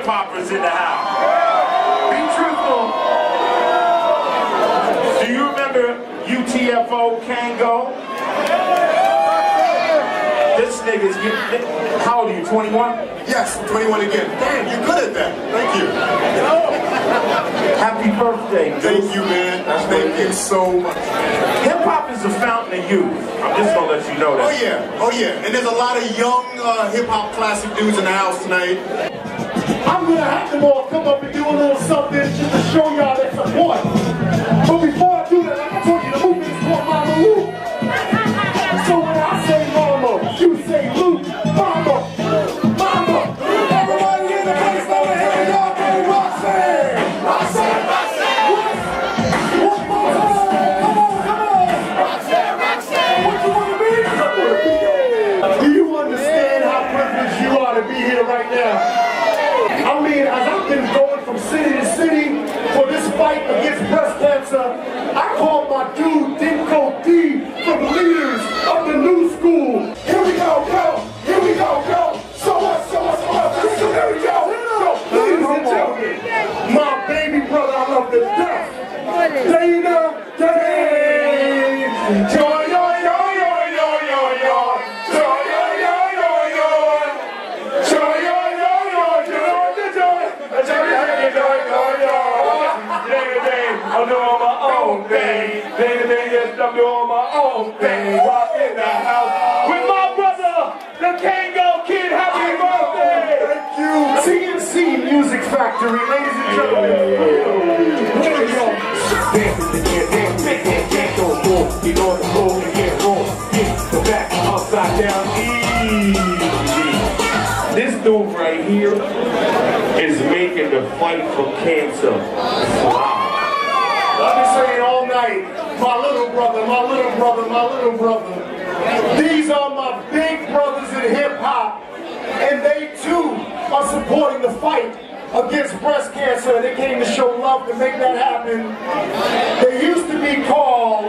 hip-hoppers in the house. Be truthful. Do you remember UTFO Kangol? This nigga's getting... How old are you, 21? Yes, 21 again. Damn, you're good at that. Thank you. Happy birthday, dude. Thank you, man. Thank you so much. Hip-hop is a fountain of youth. I'm just gonna let you know that. Oh yeah, oh yeah. And there's a lot of young hip-hop classic dudes in the house tonight. I'm gonna have them all come up and do a little something just to show y'all their support. But before I do that, like I told you, the movement is called Mama Lou. So when I say Mama, you say Lou. Mama, Mama. Everybody in the place over here, y'all go Roxanne. Roxanne, Roxanne. One more time. Come on, come on. Roxanne, Roxanne. What you wanna be? Do you understand how privileged you are to be here right now? I mean, as I've been going from city to city for this fight against breast cancer, I called my dude, Dinko D, from the leaders of the new school. Here we go, go. Here we go, go. So what, so what, so what? So here we go. So, ladies and gentlemen, my baby brother I love to death. Dana Day. Joy, yo, yo, yo, yo, yo, yo. Joy, yo, yo, yo, yo. Joy, yo, yo, yo, yo, yo, joy. Joy, yo, yo, yo, yo. I'm doing my own thing. Day, yes, I'm doing my own thing. Rock in the house with my brother, the Kangol Kid. Happy birthday! Thank you. CNC Music Factory, ladies and gentlemen. Here we go. Dance in the air, dance, make that dance go full. Get on the floor and get roll. Get the back upside down, easy. This dude right here is making the fight for cancer fly. I've been saying all night, my little brother, my little brother, my little brother. These are my big brothers in hip-hop, and they too are supporting the fight against breast cancer. They came to show love to make that happen. They used to be called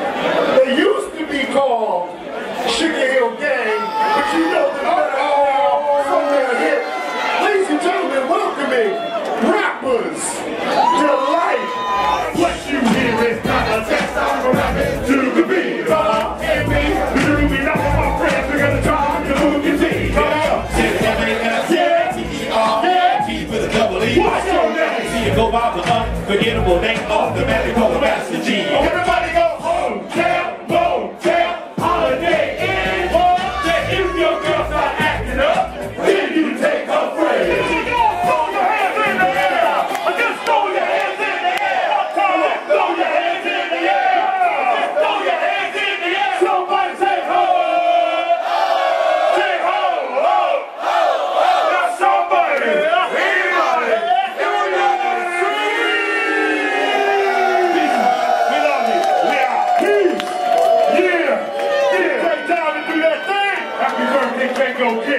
Sugar Hill Gang, but you know them better now, so they're hip. Ladies and gentlemen, welcoming rappers delight. What you hear is not a text, I'm rapping to the beat. And me, the groovy, not my friends, we're gonna try to move your team. C-M-A-S-T-E-R-T with a double E. What's your name? See you go by the unforgettable name of the man they call the Master G. Everybody go hotel, motel, holiday inn. If your girl's not acting up, then you take her friend. Throw your hands in the air. Just throw your hands in the air. Throw your hands in the air. Just throw your hands in the air. Somebody say ho. Say ho, ho, ho, ho. Now somebody, anybody, here we go. We love you. We are peace. Yeah. Great time to do that thing. Happy birthday, Kangol Kid.